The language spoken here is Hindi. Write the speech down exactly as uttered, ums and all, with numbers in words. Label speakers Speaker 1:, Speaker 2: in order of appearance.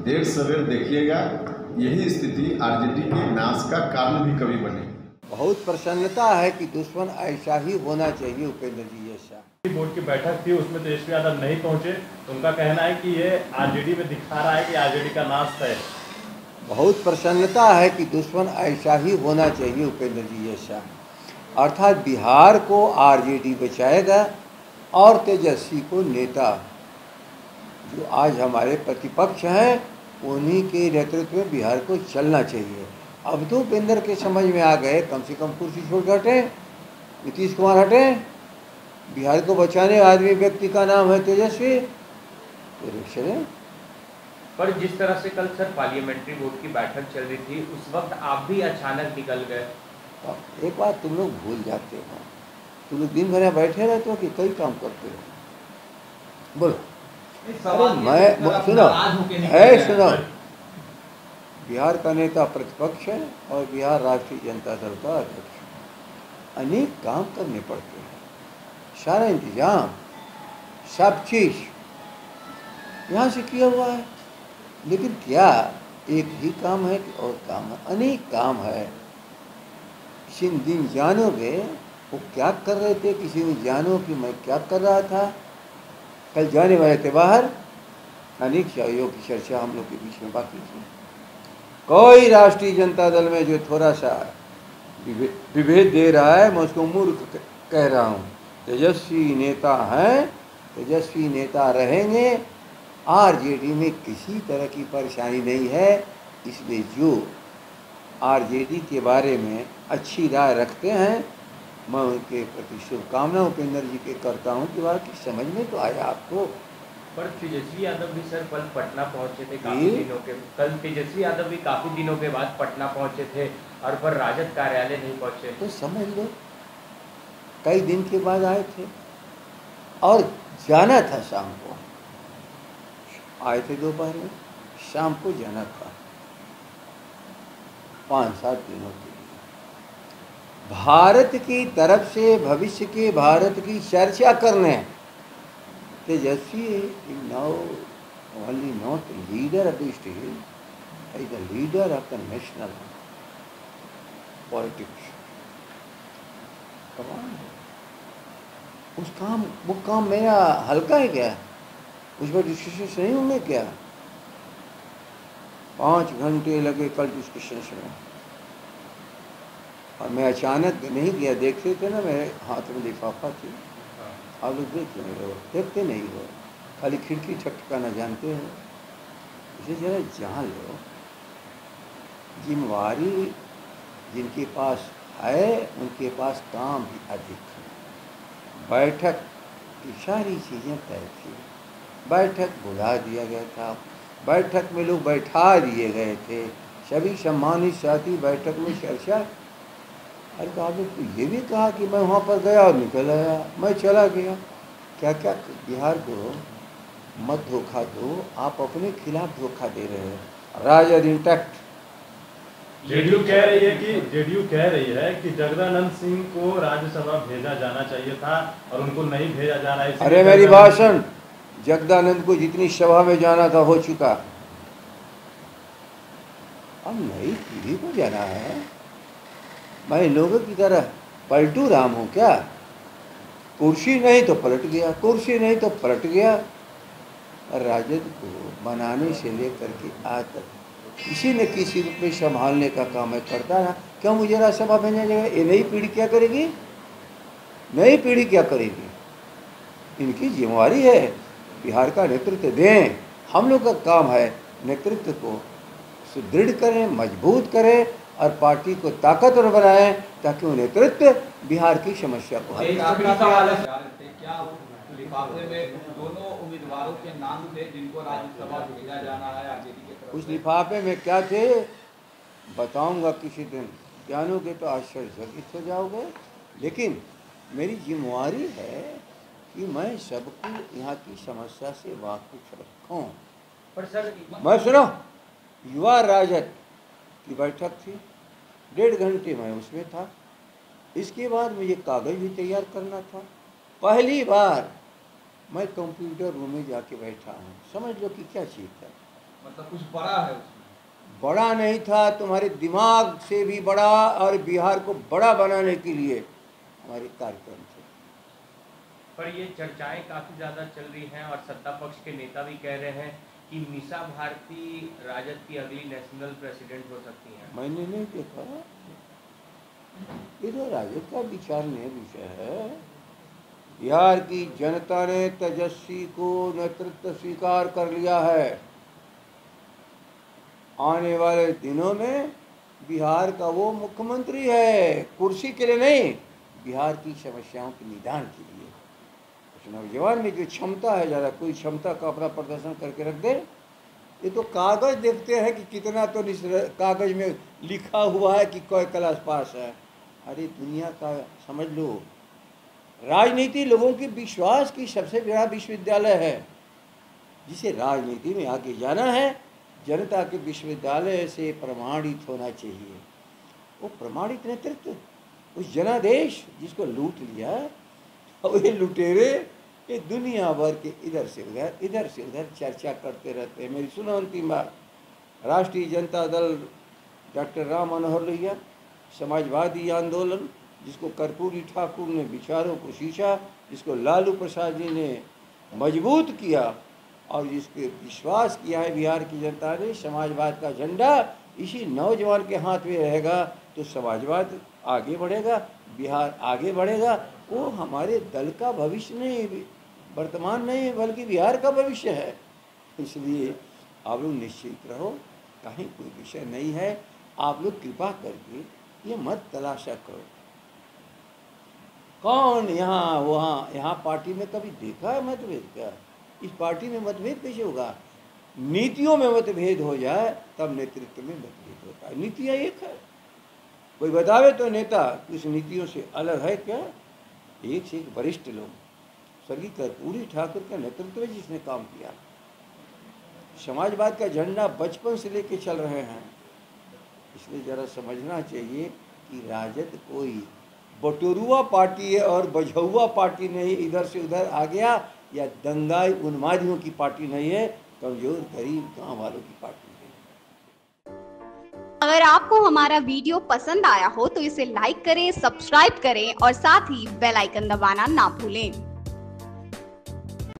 Speaker 1: देर सवेर देखिएगा, यही स्थिति आरजेडी के नाश का कारण भी कभी बने।
Speaker 2: बहुत प्रसन्नता है कि दुश्मन ऐसा ही होना चाहिए उपेंद्र जी जैसा।
Speaker 3: बोर्ड की बैठक थी, उसमें तेजस्वी यादव नहीं पहुंचे, तो उनका कहना है कि ये आरजेडी में दिखा रहा है कि आरजेडी का नाश है।
Speaker 2: बहुत प्रसन्नता है कि दुश्मन ऐसा ही होना चाहिए उपेंद्र जी जैसा, अर्थात बिहार को आरजेडी बचाएगा और तेजस्वी को नेता जो आज हमारे प्रतिपक्ष हैं उन्हीं के नेतृत्व में बिहार को चलना चाहिए। अब तो उपेंद्र के समझ में आ गए, कम से कम कुर्सी छोड़ के हटे, नीतीश कुमार हटे, बिहार को बचाने आदमी व्यक्ति का नाम है तेजस्वी, तो
Speaker 4: पर जिस तरह से कल सर पार्लियामेंट्री बोर्ड की बैठक चल रही थी, उस वक्त आप भी अचानक निकल गए।
Speaker 2: एक बात तुम लोग भूल जाते हो, तुम लोग दिन भर बैठे रहते हो कि कई काम करते हो। बोलो मैं सुनो है सुनो बिहार का नेता प्रतिपक्ष है और बिहार राष्ट्रीय जनता दल का अध्यक्ष। अनेक काम करने पड़ते हैं, सारा इंतजाम सब चीज यहाँ से किया हुआ है, लेकिन क्या एक ही काम है कि और काम है? अनेक काम है। किसी दिन जानोगे वो क्या कर रहे थे, किसी ने जानो कि मैं क्या कर रहा था। कल जाने वाले थे बाहर, अनेक सहयोग की चर्चा हम लोग के बीच में बाकी थी। कोई राष्ट्रीय जनता दल में जो थोड़ा सा विभेद दे रहा है, मैं उसको मूर्ख कह रहा हूँ। तेजस्वी नेता हैं, तेजस्वी नेता रहेंगे, आरजेडी में किसी तरह की परेशानी नहीं है। इसलिए जो आरजेडी के बारे में अच्छी राय रखते हैं, मैं उनके प्रति शुभकामना उपेंद्र जी के करता हूं कि बात की समझ में तो आया आपको।
Speaker 4: पर तेजस्वी यादव भी सर कल पटना पहुंचे थे काफी दिनों के कल तेजस्वी यादव भी काफी दिनों के बाद पटना पहुंचे थे और पर राजद कार्यालय नहीं पहुंचे।
Speaker 2: तो समझ लो कई दिन के बाद आए थे और जाना था शाम को, आए थे दोपहर में, शाम को जाना था पाँच सात दिनों के लिए। भारत की तरफ से भविष्य के भारत की चर्चा करने Tejashwi now only not leader of the state, is the leader of the national politics. उस काम वो काम मेरा हल्का है क्या? उस पर डिस्कशन नहीं होंगे क्या? पाँच घंटे लगे कल डिस्कशन में और मैं अचानक नहीं गया। देखते थे ना मेरे हाथ में लिफाफा थी, आप लोग देख रहे हो, देखते नहीं हो, खाली खिड़की ठकठकाना जानते हो। इसे जरा जान लो, जिम्मेवारी जिनके पास है उनके पास काम भी अधिक है। बैठक की सारी चीज़ें तय थी, बैठक बुला दिया गया था, बैठक में लोग बैठा दिए गए थे, सभी सम्मानित साथी बैठक में चर्चा। अरे तो आपने तो ये भी कहा कि मैं वहाँ पर गया और निकल आया, मैं चला गया। क्या क्या बिहार को मत धोखा दो, आप अपने खिलाफ धोखा दे रहे हैं। राजद इंटैक्ट।
Speaker 3: जेडीयू कह रही है कि जेडीयू कह रही है कि जगदानंद सिंह को राज्यसभा भेजा जाना चाहिए था और उनको नहीं भेजा जा रहा है।
Speaker 2: अरे मेरी भाषण, जगदानंद को जितनी सभा में जाना था हो चुका, अब नई पीढ़ी को जाना है। मैं लोगों की तरह पलटू राम हूँ क्या? कुर्सी नहीं तो पलट गया, कुर्सी नहीं तो पलट गया। राजद को बनाने से लेकर के आज तक किसी न किसी रूप में संभालने का काम मैं करता रहा। क्यों मुझे राज्यसभा भेजा जाएगा? ये नई पीढ़ी क्या करेगी? नई पीढ़ी क्या करेगी? इनकी जिम्मेवारी है बिहार का नेतृत्व दें। हम लोग का काम है नेतृत्व को सुदृढ़ करें, मजबूत करें और पार्टी को ताकतवर बनाएं ताकि वो नेतृत्व बिहार की समस्या को हल
Speaker 5: करे। लिफाफे में दोनों उम्मीदवारों के नाम थे जिनको राज्यसभा भेजा जाना है आरजेडी के तरफ।
Speaker 2: उस लिफाफे में क्या थे बताऊंगा किसी दिन, जानोगे तो आश्चर्यचकित हो जाओगे। लेकिन मेरी जिम्मेवारी है कि मैं सबको यहाँ की समस्या से वाकिफ रखूँ।
Speaker 4: पर सर
Speaker 2: मैं सुनो, युवा राजद की बैठक थी, डेढ़ घंटे मैं उसमें था। इसके बाद मुझे कागज़ भी तैयार करना था। पहली बार मैं कंप्यूटर रूम में जाके बैठा हूँ, समझ लो कि क्या चीज़ है।
Speaker 5: मतलब कुछ बड़ा है उसमें।
Speaker 2: बड़ा नहीं था, तुम्हारे दिमाग से भी बड़ा, और बिहार को बड़ा बनाने के लिए हमारे कार्यक्रम थे।
Speaker 4: पर ये चर्चाएं काफी ज्यादा चल रही हैं और सत्ता पक्ष के नेता भी कह रहे हैं कि मीसा भारती राजद की अगली नेशनल प्रेसिडेंट हो सकती हैं।
Speaker 2: मैंने नहीं देखा, ये तो राजद का विचारणीय विषय है। बिहार की जनता ने तेजस्वी को नेतृत्व स्वीकार कर लिया है। आने वाले दिनों में बिहार का वो मुख्यमंत्री है, कुर्सी के लिए नहीं, बिहार की समस्याओं के निदान के लिए। उस नौजवान में जो क्षमता है, ज़्यादा कोई क्षमता का अपना प्रदर्शन करके रख दे। ये तो कागज देखते हैं कि कितना, तो कागज में लिखा हुआ है कि कोई क्लास पास है। अरे दुनिया का समझ लो, राजनीति लोगों के विश्वास की सबसे बड़ा विश्वविद्यालय है। जिसे राजनीति में आगे जाना है, जनता के विश्वविद्यालय से प्रमाणित होना चाहिए। वो प्रमाणित नेतृत्व, उस जनादेश जिसको लूट लिया, और ये लुटेरे ये दुनिया भर के इधर से उधर इधर से उधर चर्चा करते रहते हैं। मेरी सुनो अंतिम बात, राष्ट्रीय जनता दल डॉक्टर राम मनोहर लोहिया, समाजवादी आंदोलन जिसको कर्पूरी ठाकुर ने विचारों को सींचा, जिसको लालू प्रसाद जी ने मजबूत किया, और जिसके विश्वास किया है बिहार की जनता ने, समाजवाद का झंडा इसी नौजवान के हाथ में रहेगा तो समाजवाद आगे बढ़ेगा, बिहार आगे बढ़ेगा। वो हमारे दल का भविष्य नहीं, वर्तमान नहीं, बल्कि बिहार का भविष्य है। इसलिए आप लोग निश्चित रहो, कहीं कोई विषय नहीं है। आप लोग कृपा करके ये मत तलाशा करो कौन यहाँ वहाँ, यहाँ पार्टी में कभी देखा है मतभेद क्या? इस पार्टी में मतभेद कैसे होगा? नीतियों में मतभेद हो जाए तब नेतृत्व में मतभेद होता है। नीतियाँ एक है, कोई बतावे तो नेता इस नीतियों से अलग है क्या? एक से एक वरिष्ठ लोग, स्वर्गीय कर्पूरी ठाकुर के नेतृत्व में जिसने काम किया, समाजवाद का झंडा बचपन से लेके चल रहे हैं। इसलिए जरा समझना चाहिए कि राजद कोई बटोरुआ पार्टी है और बझौआ पार्टी नहीं, इधर से उधर आ गया, या दंगाई उन्मादियों की पार्टी नहीं है, कमजोर गरीब गांव वालों की पार्टी है।
Speaker 6: अगर आपको हमारा वीडियो पसंद आया हो तो इसे लाइक करें, सब्सक्राइब करें और साथ ही बेल आइकन दबाना ना भूलें।